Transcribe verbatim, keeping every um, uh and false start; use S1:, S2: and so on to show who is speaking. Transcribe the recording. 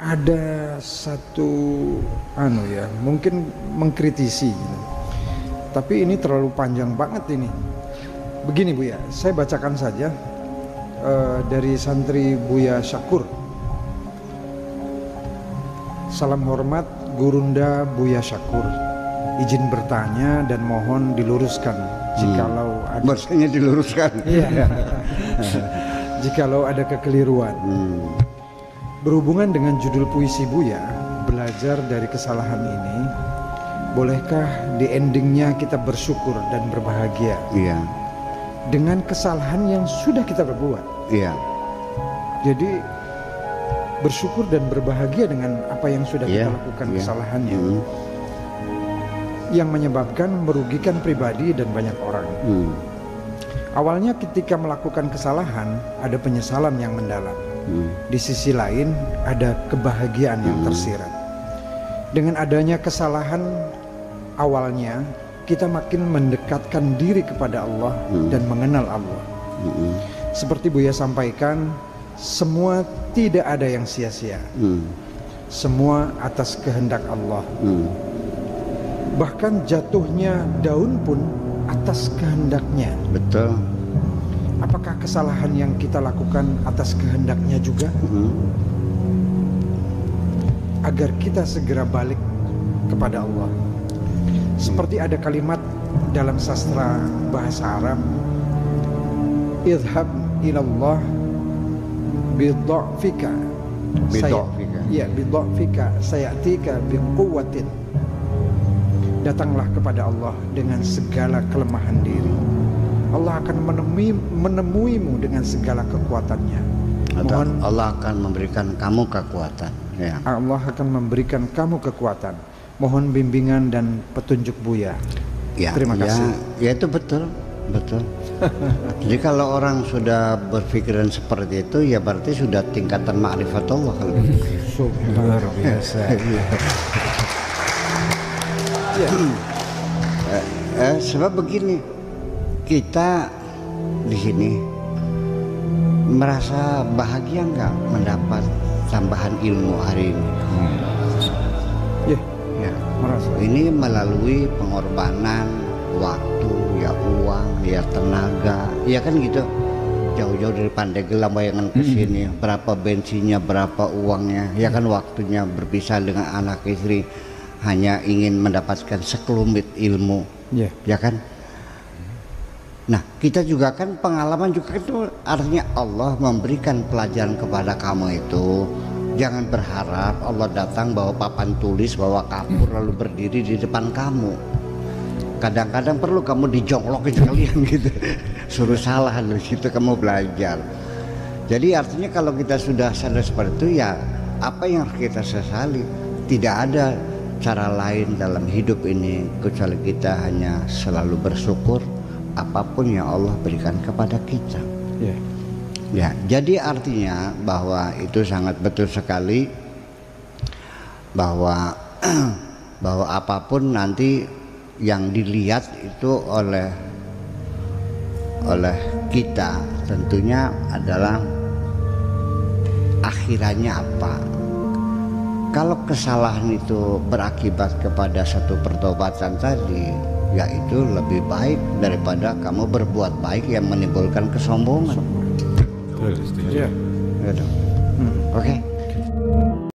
S1: ada satu anu ya, mungkin mengkritisi gitu. Tapi ini terlalu panjang banget ini. Begini Buya, saya bacakan saja uh, dari santri Buya Syakur. Salam hormat Gurunda Buya Syakur. Izin bertanya dan mohon diluruskan jikalau
S2: hmm.
S1: ada.
S2: Maksudnya diluruskan.
S1: Iya. Jikalau ada kekeliruan. Hmm. Berhubungan dengan judul puisi Buya, belajar dari kesalahan ini, bolehkah di endingnya kita bersyukur dan berbahagia?
S2: Iya.
S1: Dengan kesalahan yang sudah kita perbuat.
S2: Iya.
S1: Jadi bersyukur dan berbahagia dengan apa yang sudah
S2: iya.
S1: kita lakukan
S2: iya.
S1: kesalahannya.
S2: Hmm.
S1: Yang menyebabkan merugikan pribadi dan banyak orang. Hmm. Awalnya ketika melakukan kesalahan ada penyesalan yang mendalam. Hmm. Di sisi lain ada kebahagiaan yang hmm. tersirat. Dengan adanya kesalahan awalnya, kita makin mendekatkan diri kepada Allah hmm. dan mengenal Allah. Hmm. Seperti Buya sampaikan, semua tidak ada yang sia-sia. Hmm. Semua atas kehendak Allah. Hmm. Bahkan jatuhnya daun pun atas kehendaknya.
S2: Betul.
S1: Apakah kesalahan yang kita lakukan atas kehendaknya juga? Hmm. Agar kita segera balik kepada Allah. Seperti ada kalimat dalam sastra bahasa Arab, idhab ilallah bidha'fika
S2: bidha'fika
S1: ya bidha'fika sayatika biquwwatin. Datanglah kepada Allah dengan segala kelemahan diri. Allah akan menemui, menemuimu dengan segala kekuatannya.
S2: Mohon, Allah akan memberikan kamu kekuatan. Ya.
S1: Allah akan memberikan kamu kekuatan. Mohon bimbingan dan petunjuk Buya.
S2: Ya,
S1: terima
S2: ya,
S1: kasih.
S2: Ya itu betul, betul. Jadi kalau orang sudah berpikiran seperti itu, ya berarti sudah tingkatan ma'rifat Allah kalau begitu.
S1: Luar biasa.
S2: Ya. eh, eh, sebab begini, kita di sini merasa bahagia nggak mendapat tambahan ilmu hari ini? Hmm.
S1: Ya, ya, merasa.
S2: Ini melalui pengorbanan waktu, ya uang, ya tenaga, ya kan gitu. Jauh-jauh dari Pandeglang bayangan ke sini, hmm. berapa bensinnya, berapa uangnya, ya kan waktunya berpisah dengan anak istri. Hanya ingin mendapatkan sekelumit ilmu, yeah. ya kan? Nah, kita juga kan pengalaman juga itu artinya Allah memberikan pelajaran kepada kamu itu. Jangan berharap Allah datang bawa papan tulis, bawa kapur lalu berdiri di depan kamu. Kadang-kadang perlu kamu dijonglokin sekalian gitu, suruh salah loh, situ kamu belajar. Jadi artinya kalau kita sudah sadar seperti itu, ya apa yang harus kita sesali? Tidak ada cara lain dalam hidup ini kecuali kita hanya selalu bersyukur apapun yang Allah berikan kepada kita. Yeah. Ya, jadi artinya bahwa itu sangat betul sekali bahwa bahwa apapun nanti yang dilihat itu oleh oleh kita tentunya adalah akhirannya apa. Kalau kesalahan itu berakibat kepada satu pertobatan tadi, ya itu lebih baik daripada kamu berbuat baik yang menimbulkan kesombongan.
S1: Iya.
S2: Hmm. Oke. Okay.